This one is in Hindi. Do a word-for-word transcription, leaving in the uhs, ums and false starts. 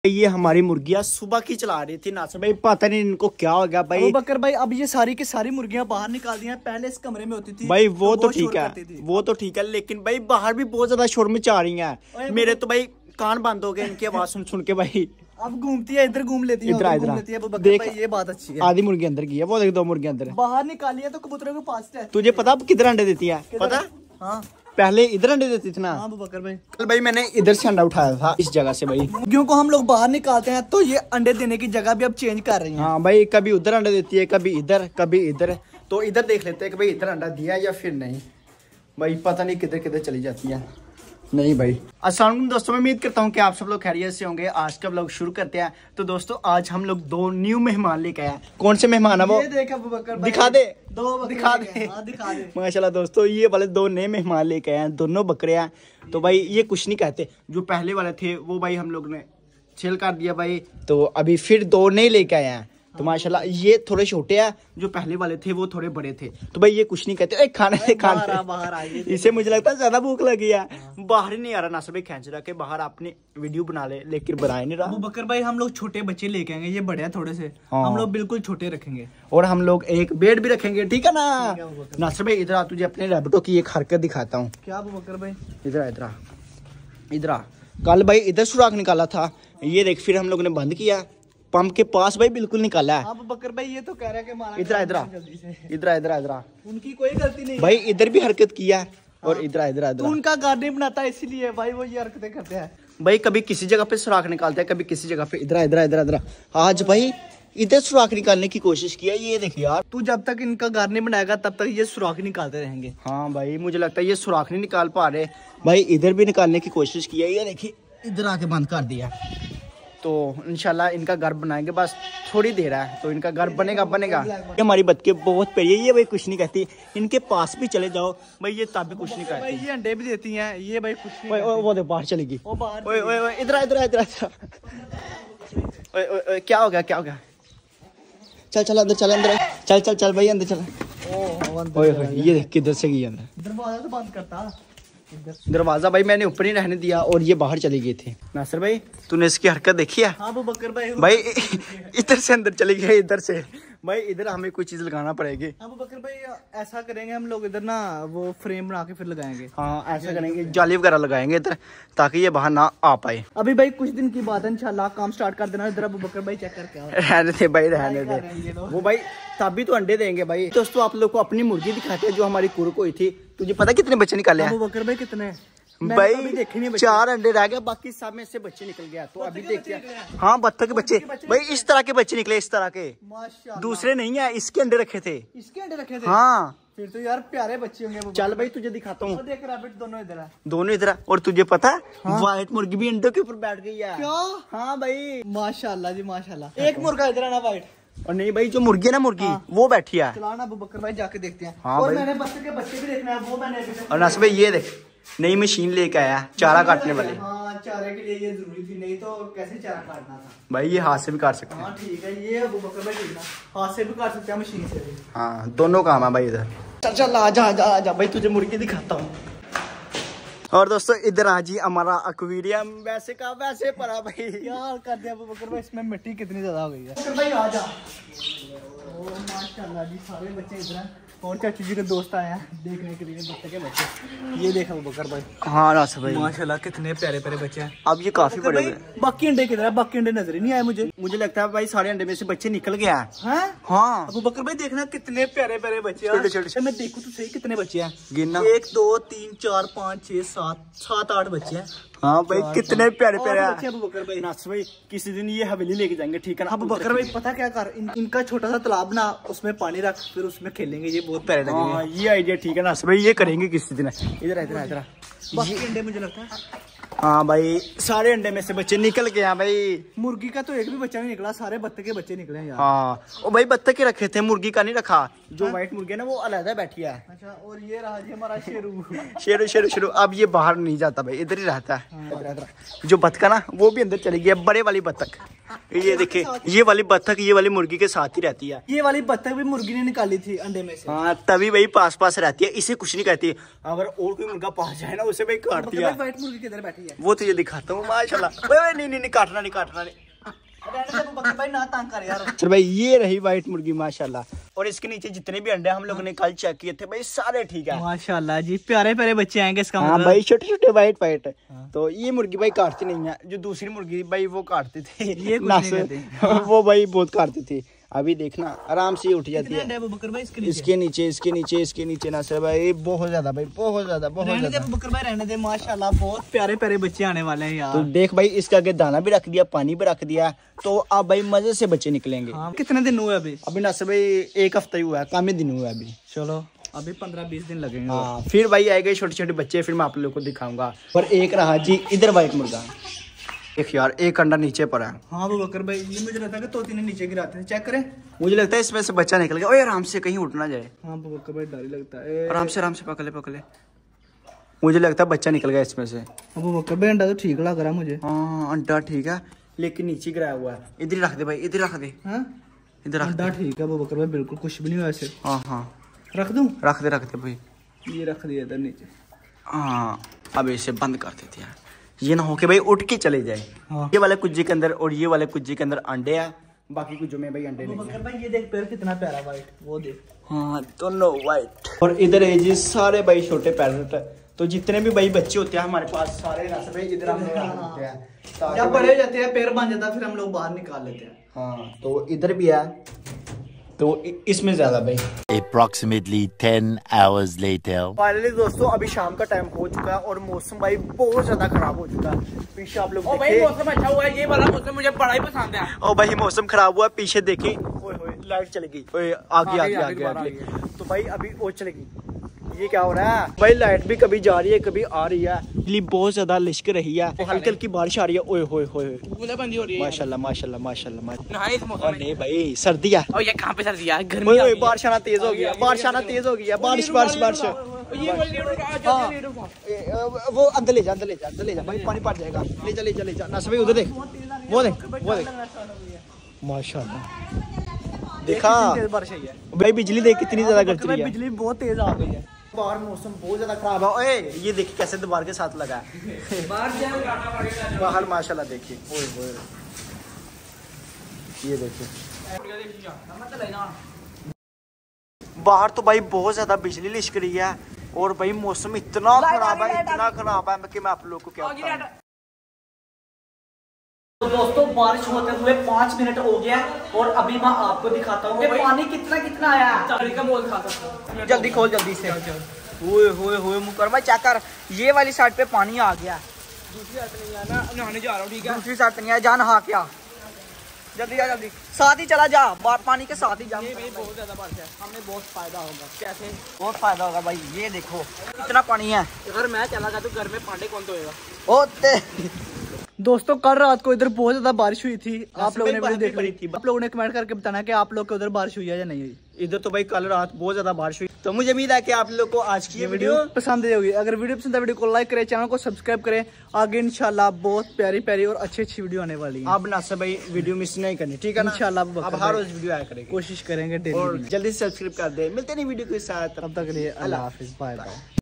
ये हमारी मुर्गियां सुबह की चला रही थी नासर भाई, पता नहीं इनको क्या हो गया भाई। बकर भाई अब ये सारी की सारी मुर्गियां बाहर निकाल दी हैं, पहले इस कमरे में होती थी भाई। वो तो तो ठीक है, वो तो ठीक है, लेकिन भाई बाहर भी बहुत ज्यादा शोर मचा रही हैं। मेरे तो भाई कान बंद हो गए इनकी आवाज सुन सुन के भाई। अब घूमती है, इधर घूम लेती है, इधर घूम लेती है। बकर देख भाई ये बात अच्छी है। आधी मुर्गी अंदर की है, वो देख दो मुर्गी अंदर बाहर निकाली है तो कबूतरों के पास है। तुझे पता अब किधर अंडे देती है? पता हाँ, पहले इधर अंडे देती थी ना। हाँ बकर भाई, कल भाई मैंने इधर से अंडा उठाया था इस जगह से भाई। मुर्गियों को हम लोग बाहर निकालते हैं तो ये अंडे देने की जगह भी अब चेंज कर रही हैं। हाँ भाई, कभी उधर अंडे देती है, कभी इधर, कभी इधर। तो इधर देख लेते हैं कि भाई इधर अंडा दिया या फिर नहीं। भाई पता नहीं किधर किधर चली जाती है। नहीं भाई। अस्सलाम वालेकुम दोस्तों, मैं उम्मीद करता हूँ कि आप सब लोग खैरियत से होंगे। आज का व्लॉग शुरू करते हैं। तो दोस्तों आज हम लोग दो न्यू मेहमान लेके आए हैं। कौन से मेहमान है वो? ये देख अबू बकर भाई, दिखा दे, दो दिखा दे, हाँ, दिखा दे। माशाल्लाह दोस्तों, ये वाले दो नए मेहमान लेके आए हैं, दोनों बकरे हैं। तो भाई ये कुछ नहीं कहते। जो पहले वाले थे वो भाई हम लोग ने सेल कर दिया भाई। तो अभी फिर दो नए लेके आए हैं। तो माशाल्लाह ये थोड़े छोटे हैं, जो पहले वाले थे वो थोड़े बड़े थे। तो भाई ये कुछ नहीं कहते। ए, खाने से खाने बाहर आइए। इसे मुझे लगता है ज्यादा भूख लगी है। बाहर ही नहीं आ रहा नासर भाई, खींच रहा के बाहर आपने वीडियो बना ले, लेकिन बनाए नहीं रहा। अबू बकर भाई हम लोग छोटे बच्चे लेके आएंगे, ये बड़े हैं थोड़े से। हाँ। हम लोग बिल्कुल छोटे रखेंगे और हम लोग एक बेड भी रखेंगे, ठीक है ना नासर भाई? इधर आ, तुझे अपने रैबिटो की एक हरकत दिखाता हूँ। क्या अबू बकर भाई? इधर इधर इधर आ। कल भाई इधर सुराख निकाला था, ये देख, फिर हम लोग ने बंद किया। पंप के पास भाई बिल्कुल निकाला है। अब बकर भाई ये तो कह रहा है कि मारा इधर इधर इधर इधर इधर उनकी कोई गलती नहीं भाई। इधर भी हरकत किया है और इधर इधर तो इधर उनका गार्डन बनाता है, इसीलिए भाई वो ये हरकतें करते हैं। भाई कभी किसी जगह पे सुराख निकालते हैं, कभी किसी जगह पे। इधर इधर इधर इधर आज भाई इधर सुराख निकालने की कोशिश किया। ये देखिए यार, तू जब तक इनका गार्डन बनाएगा तब तक ये सुराख निकालते रहेंगे। हाँ भाई मुझे लगता है ये सुराख नहीं निकाल पा रहे भाई। इधर भी निकालने की कोशिश की है, ये देखिए इधर आके बंद कर दिया। तो इंशाल्लाह इनका घर बनाएंगे, बस थोड़ी देर है तो इनका घर बनेगा बनेगा ये हमारी बतके बहुत प्यारी है, ये भाई कुछ नहीं कहती। इनके पास भी चले जाओ भाई, ये तब भी कुछ नहीं कहती। ये अंडे भी देती हैं, ये भाई कुछ नहीं। ओए ओए वो दे बाहर चलेगी। वो बाहर ओए ओए ओए इधर इधर इधर ओए ओए ओए क्या हो गया, क्या हो गया? चल चल अंदर, चल अंदर, चल चल चल भाई अंदर चल। ओए ओए ये देख किधर से गई अंदर। दरवाजा तो बंद करता। दरवाजा भाई मैंने ऊपर ही रहने दिया और ये बाहर चले गए थे। नासिर भाई तूने इसकी हरकत देखी है? हाँ वो बकर भाई भाई इधर से अंदर चले गए, इधर से भाई इधर हमें कोई चीज लगाना पड़ेगी। हाँ वो बकर भाई ऐसा करेंगे हम लोग, इधर ना वो फ्रेम बना के फिर लगाएंगे। हाँ ऐसा करेंगे, जाली वगैरह लगाएंगे इधर, ताकि ये बाहर ना आ पाए। अभी भाई कुछ दिन की बात है, इंशाल्लाह काम स्टार्ट कर देना। इधर अबू बकर भाई चेक करके आओ। रहने दे भाई, रहने दे। वो भाई तभी तो अंडे देंगे भाई। दोस्तों आप लोग को अपनी मुर्गी दिखाते हैं जो हमारी कुरुक हुई थी। तुझे पता कितने बच्चे निकाले हैं? अबू बकर भाई कितने भाई चार अंडे रह गए, बाकी सब में से बच्चे निकल गया। तो अभी देखते हैं। हाँ बत्तख के बच्चे भाई, इस तरह के बच्चे निकले, इस तरह के, दूसरे नहीं है। इसके अंडे रखे थे, इसके अंडे रखे थे। हाँ फिर तो यार प्यारे बच्चे होंगे। चल भाई तुझे दिखाता हूँ। देख रैबिट दोनों इधर है, दोनों इधर। और तुझे पता है व्हाइट मुर्गी भी अंडों के ऊपर बैठ गई है। क्या? हाँ भाई माशाल्लाह जी माशाल्लाह। एक मुर्गा इधर है ना वाइट, और नहीं भाई जो मुर्गी है ना मुर्गी, हाँ। वो बैठी है। चलाना अबू बकर भाई, जाके देखते हैं। हाँ और भाई। मैंने बच्चे के बच्चे भी देखना है, वो मैंने। और नासिर भाई ये देख नई मशीन लेके आया, चारा काटने वाली। हाँ चारे के लिए ये जरूरी थी, नहीं तो कैसे चारा काटना था भाई। ये हाथ से भी काट सकते हैं। हाँ ठीक है, ये अबू बकर भाई ठीक ना, हाथ से भी काट सकते हैं, मशीन से भी। हाँ दोनों काम है भाई इधर। चल चल आजा आजा आजा भाई, तुझे मुर्गी दिखाता हूँ। और दोस्तों इधर आ जी हमारा एक्वेरियम, वैसे का वैसे पड़ा भाई। क्या कर दिया अबू बकर भाई, इसमें मिट्टी कितनी ज्यादा हो गई है। बकर भाई आजा। ओ माशाल्लाह जी, सारे बच्चे इधर हैं और चाची जी के दोस्त आए हैं देखने के लिए बच्चे के बच्चे। ये देखो अबू बकर भाई। हाँ नासिर भाई माशाल्लाह कितने प्यारे प्यारे बच्चे हैं। अब ये काफी बड़े हुए। बाकी अंडे किधर है? बाकी अंडे नजर ही नहीं आए मुझे। मुझे लगता है भाई सारे अंडे में से बच्चे निकल गया है। हाँ अबू बकर भाई देखना कितने प्यारे प्यारे बच्चे हैं। छोटे छोटे। मैं देखूं तो सही कितने बच्चे हैं। गिनना। एक दो तीन चार पाँच छह सात सात आठ बच्चे हैं। हाँ भाई कितने प्यारे प्यारे बच्चे अबू बकर भाई। नासिर भाई किसी दिन ये हवेली लेके जाएंगे, ठीक है ना? अबू बकर भाई पता क्या कर, इन, इनका छोटा सा तालाब ना, उसमें पानी रख, फिर उसमें खेलेंगे, ये बहुत प्यारे लगेंगे। हाँ ये आइडिया ठीक है नासिर भाई, ये करेंगे किसी दिन। इधर इधर इधर बाकी अंडे मुझे लगता है। हाँ भाई सारे अंडे में से बच्चे निकल गए हैं भाई। मुर्गी का तो एक भी बच्चा नहीं निकला, सारे बत्तख के बच्चे निकले हैं यार। हाँ ओ भाई बत्तख के रखे थे, मुर्गी का नहीं रखा। जो व्हाइट मुर्गी है ना वो अलग बैठी है। अच्छा और ये रहा जी हमारा शेरू। शेरू शेरू शेरू अब ये बाहर नहीं जाता भाई, इधर ही रहता है। जो बत्तख ना वो भी अंदर चली गई है, बड़े वाली बत्तख। ये देखे ये वाली बत्तख ये वाली मुर्गी के साथ ही रहती है। ये वाली बत्तख भी मुर्गी ने निकाली थी अंडे में से। हाँ तभी वही पास पास रहती है, इसे कुछ नहीं कहती। अगर और कोई मुर्गा पास जाए ना उसे भाई काटती है। व्हाइट मुर्गी किधर बैठी बैठी है। वो तुझे दिखाता हूँ माशाल्लाह। ओए नहीं नहीं नहीं काटना नहीं काटना नहीं। रहने दे बकर भाई, ना तंग कर यार। चल भाई ये रही वाइट मुर्गी माशाल्लाह। और इसके नीचे जितने भी अंडे हम लोगों ने कल चेक किए थे भाई सारे ठीक है माशाल्लाह जी, प्यारे प्यारे बच्चे आएंगे इसका हाँ मतलब। भाई छोटे छोटे वाइट वाइट। तो ये मुर्गी भाई काटती नहीं है, जो दूसरी मुर्गी भाई वो काटती थी ये कुछ नहीं करती। वो भाई बहुत काटती थी। अभी देखना आराम से उठ जाती है। बकर भाई इसके नीचे इसके नीचे इसके नीचे इसके नीचे नासिर भाई बहुत ज्यादा भाई बहुत ज्यादा बहुत रहने दे ज्यादा। बकर भाई, रहने दे माशाल्लाह, बहुत प्यारे प्यारे बच्चे आने वाले हैं यार। तो देख भाई इसके आगे दाना भी रख दिया, पानी भी रख दिया, तो अब भाई मजे से बच्चे निकलेंगे। हाँ, कितने दिन हुए अभी? अभी नासिर भाई एक हफ्ता ही हुआ है, काम ही दिन हुआ है अभी। चलो अभी पंद्रह बीस दिन लगेंगे। हाँ फिर भाई आएगा छोटे छोटे बच्चे, फिर मैं आप लोगों को दिखाऊंगा। और एक रहा जी इधर वाइट मुर्गा, एक यार एक अंडा नीचे पर है। हाँ वो बकर भाई, ये मुझे लगता है कि तोती ने नीचे गिराते हैं, चेक करें। मुझे लगता है इसमें से बच्चा निकल गया। ओए आराम से कहीं उठ ना जाए। हाँ वो बकर भाई, डर ही लगता है। आराम से आराम से पकड़े पकड़े। मुझे लगता है बच्चा निकल गया इसमें से। वो बकर भाई अंडा तो ठीक लग रहा है मुझे। हाँ अंडा ठीक है लेकिन नीचे गिराया हुआ है। इधर ही रख दे भाई, इधर रख दे, हाँ इधर रख अंडा दे। ठीक है वो बकर भाई, बिल्कुल कुछ भी नहीं हुआ ऐसे। हाँ हाँ रख दूं? रख दे रख दे भाई। ये रख दिया इधर नीचे। हाँ अब इसे बंद कर देते हैं, ये ना हो कि भाई उठ के चले जाए। हाँ। ये वाले कुज्जे के अंदर और ये वाले कुज्जे के अंदर अंडे हैं, बाकी कुज्जों में भाई अंडे वो नहीं बकर है। भाई ये देख पैर कितना प्यारा वाइट, वो देख। हाँ दोनों वाइट। और इधर है जी सारे भाई छोटे पैरट। तो जितने भी भाई बच्चे होते हैं हमारे पास सारे ना भाई इधर हम होते हैं। ताकि जब भाई- बड़े हो जाते हैं, पैर बन जाता है, फिर हम लोग बाहर निकाल लेते हैं। हाँ तो इधर भी है, तो इ- इसमें ज्यादा भाई। Approximately ten hours later. Finally दोस्तों अभी शाम का टाइम हो चुका है और मौसम भाई बहुत ज्यादा खराब हो चुका है। पीछे आप लोग ओ भाई देखें। मौसम अच्छा हुआ है, ये वाला मौसम मुझे बड़ा ही पसंद है। ओ भाई मौसम खराब हुआ, पीछे देखी ओए होए लाइट चली गई। ओए आगे आ आगे गई, आगे आगे आगे। तो भाई अभी और चलेगी। ये क्या हो रहा है भाई, लाइट भी कभी जा रही है कभी आ रही है। बिजली बहुत ज्यादा लिश्क रही है, हल्की हल्की बारिश आ रही है। ओए होए होए बूंदाबांदी हो रही है। माशाल्लाह माशाल्लाह माशाल्लाह माशाल्लाह। नहाए इस मौसम में। नहीं भाई सर्दी है। और ये कहाँ पे सर्दी है, गर्मी ओए आ ओए गई है। बारिश आना तेज हो गया, बारिश आना तेज हो गया, बारिश बारिश बारिश। ये वाली लीडर का आज हाँ। लीडर का। ए, अ, वो अंदर ले जा अंदर ले जा अंदर ले जा भाई, पानी पड़ जाएगा। ले जा ले जा ले जा ना सभी उधर देख, वो देख वो देख माशाल्लाह। देखा तेज बारिश आई है भाई, बिजली देख कितनी ज्यादा गरज रही है। बिजली बहुत तेज आ गई है। बाहर मौसम बहुत ज्यादा खराब है। ओए ये देखिए कैसे दीवार के साथ लगा है बाहर जाए काटा पड़ेगा। बाहर माशाल्लाह। देखिए ओए ओए ये देखिए बाहर तो भाई बहुत ज्यादा बिजली लिश्क रही है। और भाई मौसम इतना खराब है इतना खराब है कि मैं आप लोगों को क्या बताऊं। तो दोस्तों बारिश होते हुए पाँच मिनट हो गया और अभी मैं आपको दिखाता हूँ कि पानी कितना कितना आया है। चाकरी का मोल खा सकता हूँ। जल्दी खोल जल्दी से। ओए होए होए मुकरमा चेक कर, ये वाली साइड पे पानी आ गया। दूसरी हाथ नहीं आना, नहाने जा रहा हूँ, ठीक है। दूसरी साइड पे नहीं है, जा नहा क्या। जल्दी जा जल्दी, साथ ही चला जा, बार पानी के साथ ही जा। ये भाई बहुत ज्यादा बारिश है, हमें बहुत फायदा होगा। कैसे? बहुत फायदा होगा भाई। ये देखो कितना पानी है। अगर मैं चला गया तो घर में पांडे कौन धोएगा? होते दोस्तों कल रात को इधर बहुत ज्यादा बारिश हुई थी, आप लोगों ने बारिश वीडियो देख पड़ी ली थी। थी। आप लोगों ने कमेंट करके बताना कि आप लोग के उधर बारिश हुई है या नहीं हुई। इधर तो भाई कल रात बहुत ज्यादा बारिश हुई। तो मुझे उम्मीद है कि आप लोग को आज की ये वीडियो पसंद आई होगी। अगर वीडियो पसंद है वीडियो को लाइक करें, चैनल को सब्सक्राइब करें। आगे इंशाल्लाह बहुत प्यारी प्यारी और अच्छी अच्छी वीडियो आने वाली है। आप ना से भाई वीडियो मिस नहीं करनी, ठीक है ना। इंशाल्लाह अब हर रोज वीडियो आया करेगी। कोशिश करेंगे और डेली। जल्दी से सब्सक्राइब कर दे। मिलते नहीं वीडियो के साथ, तब तक के लिए अल्लाह हाफिज, बाय बाय।